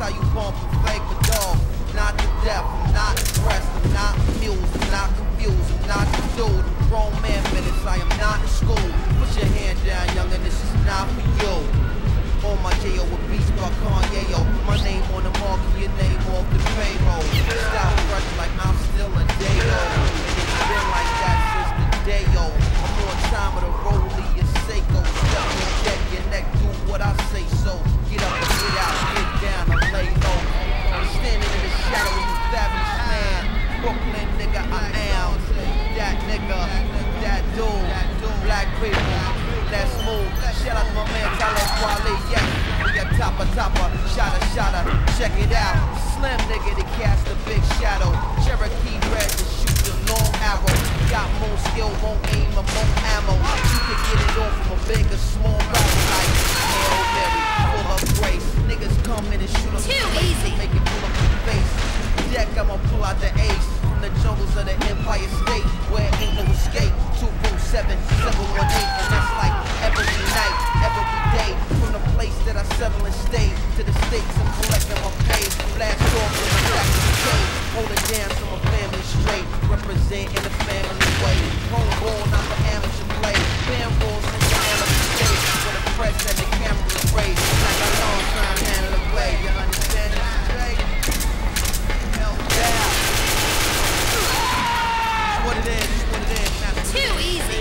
how you bump and fake the dog. Not to death, I'm not impressed, I'm not amused, I'm not confused, I'm not the dude. I'm grown man minutes, I am not in school. Put your hand down, youngin', this is not for you. On my J.O. with beats by Kanye, yo. My name on the mark and your name off the payroll. Style fresh like I'm still a day-o. And it's been like that since the day-o. I'm on time with a rollie, your Seiko. Step on deck, your neck, do what I say so. Get up and get out, get down, and lay low. I'm standing in the shadow of you fabulous man. Brooklyn nigga, I am. That nigga, that dude. Black people, let's move. Shout out to my man Talib Kweli, yes. We got topper, shotter, check it out. Slim nigga to cast a big shadow. Cherokee red to shoot the long arrow. Got more skill, more aim, and more ammo. You can get it off from a big or small barrel like Hail Mary, full of grace. Niggas come in and shoot up too easy. Make it pull up your face. Deck, I'ma pull out the ace from the jungles of the Empire State, where ain't no escape. 247, 718, and that's like every night, every day. From the place that I settle and stay to the states I'm collecting my pay. Blast off in the back of the cage, hold it down so my family straight. Represent in the family way. Homeborn, not for amateur play. Fan rules in the amateur stage, where the press and the camera is raised. Like a long time handle away. You understand that straight? Hell yeah. It's what it is. It's what it is. Too easy.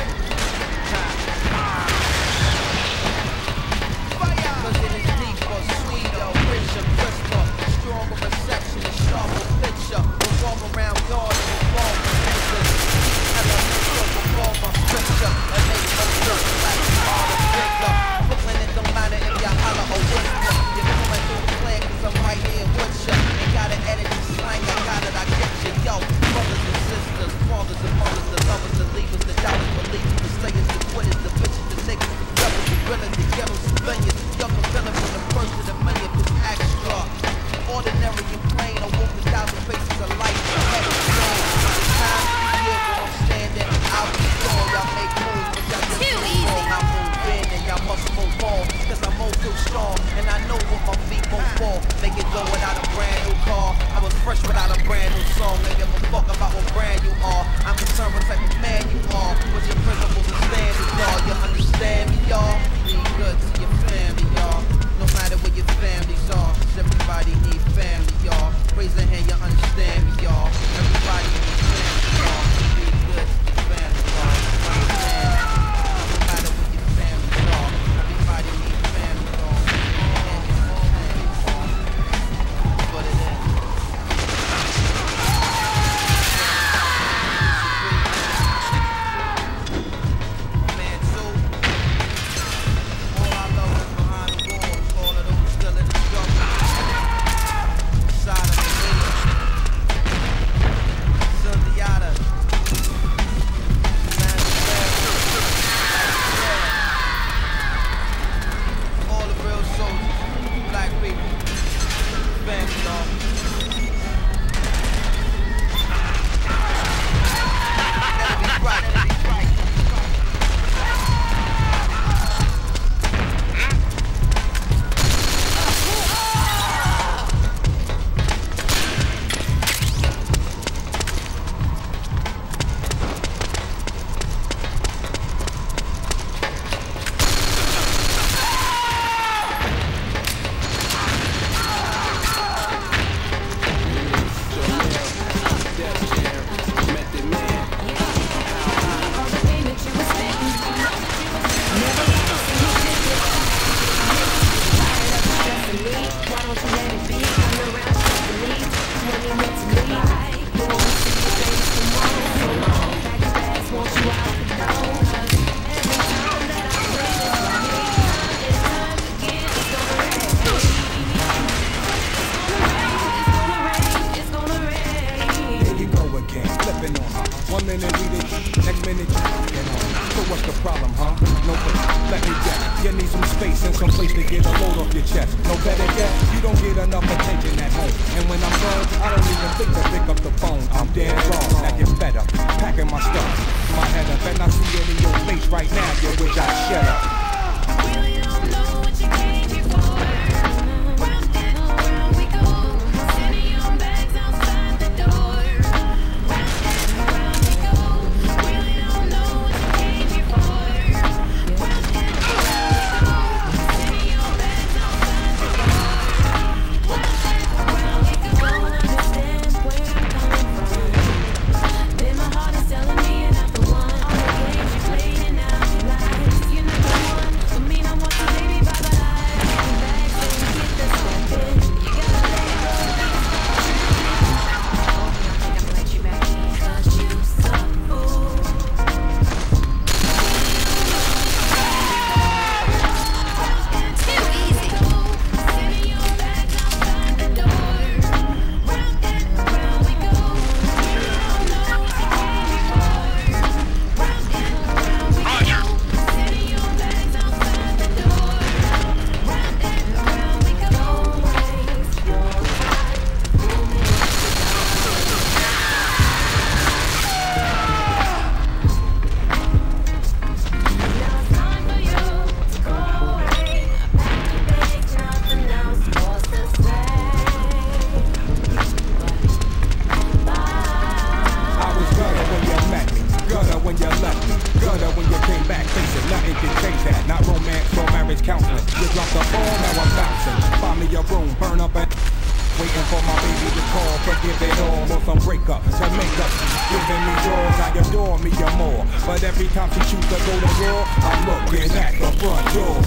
Cause it is deeper, sweeter, richer, crisper, stronger reception, a sharper picture. Revolve around God and revolve pictures. Elemental, revolver, scripture, and make us look like all the bigger. Brooklyn, it don't matter if y'all holler or whisper. You're coming through the plan cause I'm right here with ya. Ain't got an energy slang, I got it, I get you. Yo, brothers and sisters, fathers and mothers, the lovers, the leavers, the doubters, believers, the slayers, the quitters, the bitches, the niggas, the rebels, the villains, the ghetto civilians. Y'all can feel it from the first to the millionth, it's extra. Ordinary and plain, I walk 1,000 faces of light. Heavy strong, the time of the year when I'm standing out the door. Y'all make moves, but y'all just move wrong. I move in and y'all must move on, cause I'm all too strong, and I know what my feet won't fall. Make it go without a brand new car. I was fresh without a brand new song. Ain't give a fuck about what brand you are. I'm concerned what type of man you are, what your principles and standards are. You understand me, y'all? Be good to your family, y'all. No matter where your families are, 'cause everybody need family, y'all. Raise a hand, you understand me, y'all. Everybody need family, y'all. Be good to your family, y'all. Understand? No matter where your families are, everybody need family, y'all. That's what it is. Really don't know what you came here for. now I'm bouncing. Find me a room, burn up and waiting for my baby to call, forgive it all, or some breakup to make up. Giving me yours, I adore me or more. But every time she choose to go to war, I'm looking at the front door.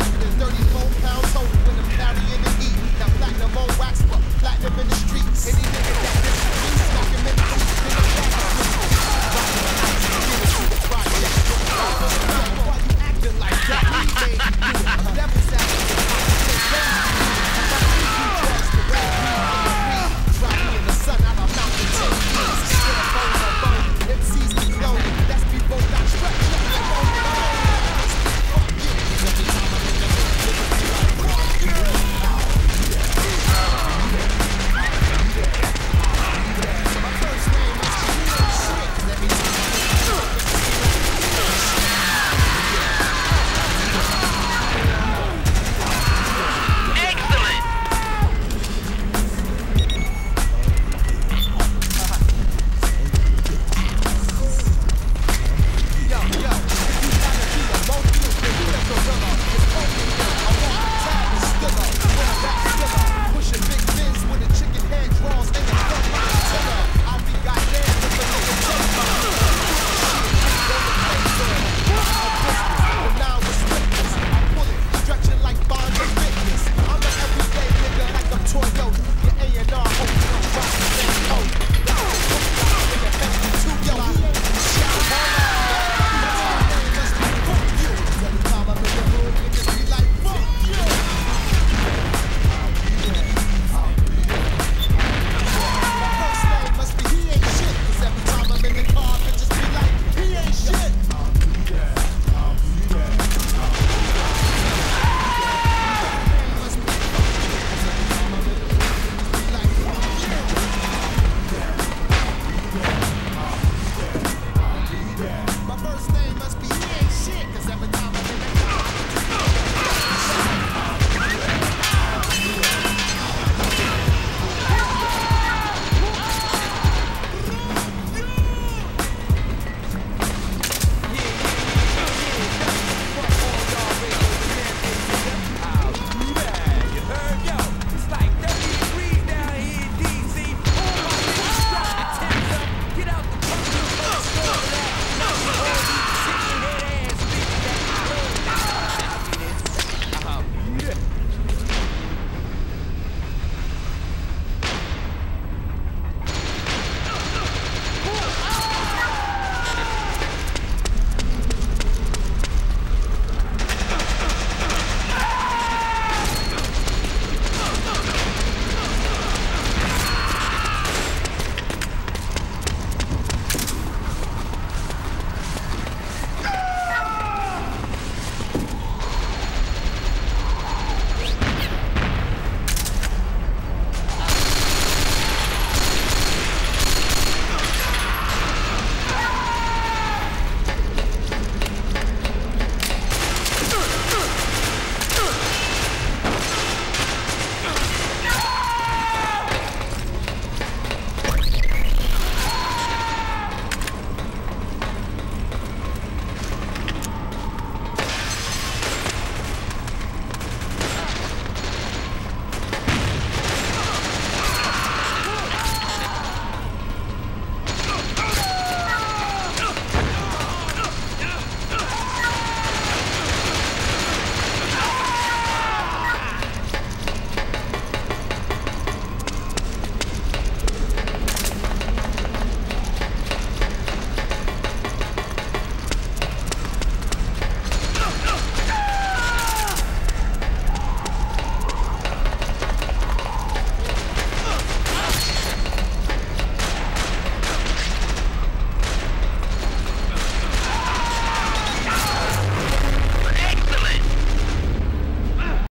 Platinum in the streets.